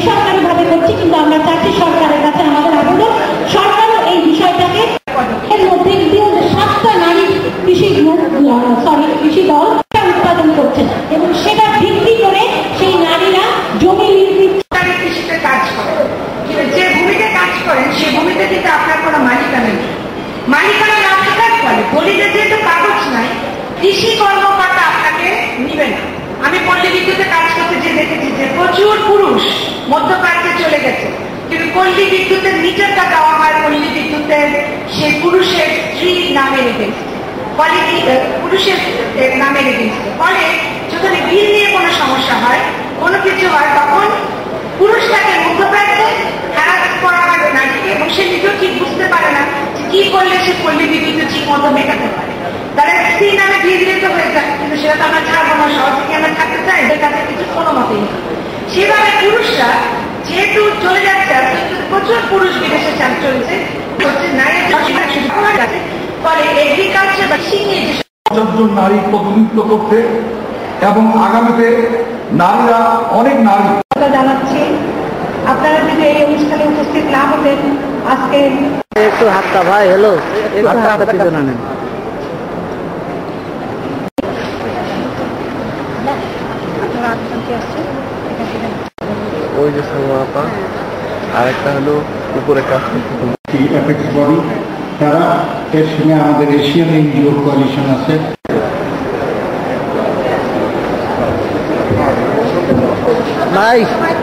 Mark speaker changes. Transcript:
Speaker 1: বেসরকারি ভাবে করছি, কিন্তু আমরা চাচ্ছি সরকারের কাছে আমাদের আবেদন সরকারও এই বিষয়টাকে এর মধ্যে 7টা নারী কৃষি দল উৎপাদন করছেন এবং সেটা ভিত্তি করে সেই নারীরা জমি
Speaker 2: কৃষিতে কাজ করেন। যে ভূমিতে কাজ করেন সেই ভূমিতে কিন্তু আপনার কোনো মালিকানা নেই। মালিকানা না থাকার ফলে দলিলে যেহেতু কাগজ নাই, কৃষি কর্মকর্তা আপনাকে নিবে না। আমি পল্লী বিদ্যুতে কাজ করতে যে দেখেছি যে প্রচুর পুরুষ মধ্যপ্রাচ্যে চলে গেছে, কিন্তু পল্লী বিদ্যুতের নিচেরটা দেওয়া হয় পল্লী বিদ্যুতের সেই পুরুষের স্ত্রীর নামে রেখে পুরুষের নামে রেখে। ফলে যখন বিল নিয়ে কোনো সমস্যা হয়, কোনো কিছু হয়, তখন পুরুষটাকে মধ্যপ্রাচ্যে হ্যারাস করা হয় নারীকে, এবং সে নিজেও ঠিক বুঝতে পারে না যে কি করলে সে পল্লী বিদ্যুৎ ঠিক মতো মেটাতে পারে। তারা স্ত্রী নামে দিয়ে দিলে তো হয়ে যায়, কিন্তু সেটা তো আমরা ছাড়বো না, সহজে কি আমরা থাকতে চাই? এদের কাছে কিছু কোনো মতেই নেই। সেভাবে পুরুষরা যেহেতু চলে যাচ্ছে, প্রচুর পুরুষ বিদেশে চলেছে, ফলে এগ্রিকালচার বা কৃষি
Speaker 3: নারী প্রতিনিধিত্ব করতে এবং আগামীতে নারীরা অনেক নারী
Speaker 1: জানাচ্ছি। আপনারা যদি এই অনুষ্ঠানে উপস্থিত না হতেন, আজকে
Speaker 4: একটু হাতটা ভাই হ্যালো হাতটা পিছনে নেন। ওই যে সালমা আরেকটা হলো উপরে কাজ করতে
Speaker 5: তারা এর সঙ্গে আমাদের এশিয়ান এনজিও কোয়ালিশন আছে।
Speaker 4: ভাই